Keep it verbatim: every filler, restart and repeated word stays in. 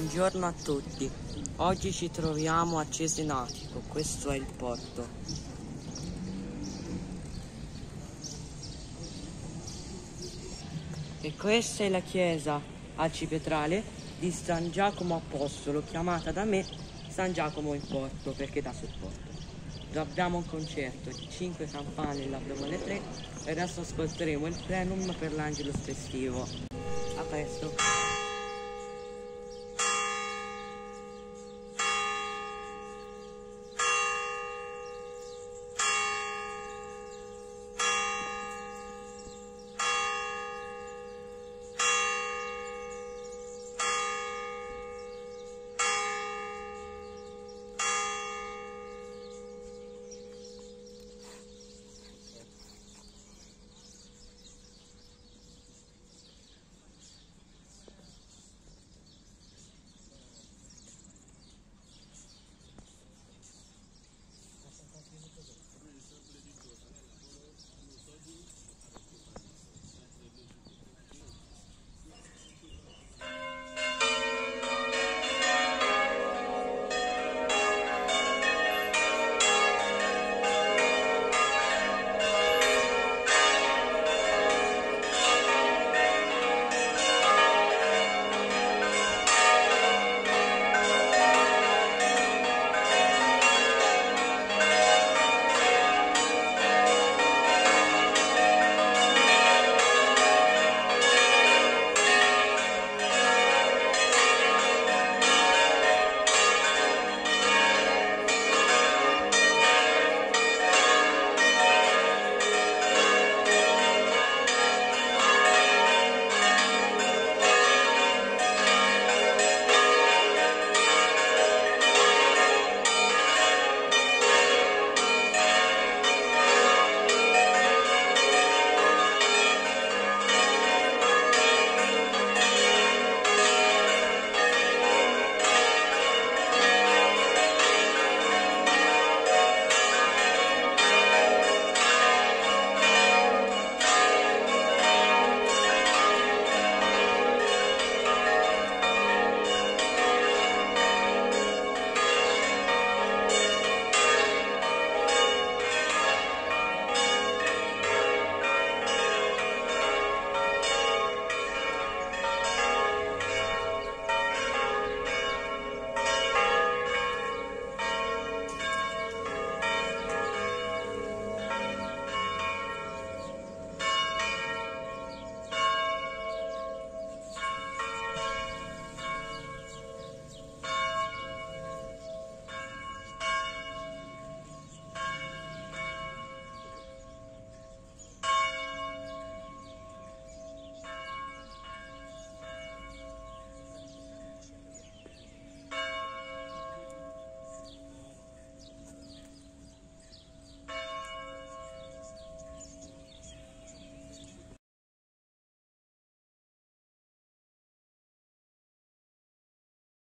Buongiorno a tutti, oggi ci troviamo a Cesenatico, questo è il porto. E questa è la chiesa arcipietrale di San Giacomo Apostolo, chiamata da me San Giacomo in Porto, perché dà sul porto. Abbiamo un concerto di cinque campane, l'abbiamo alle tre, e adesso ascolteremo il plenum per l'Angelus festivo. A presto!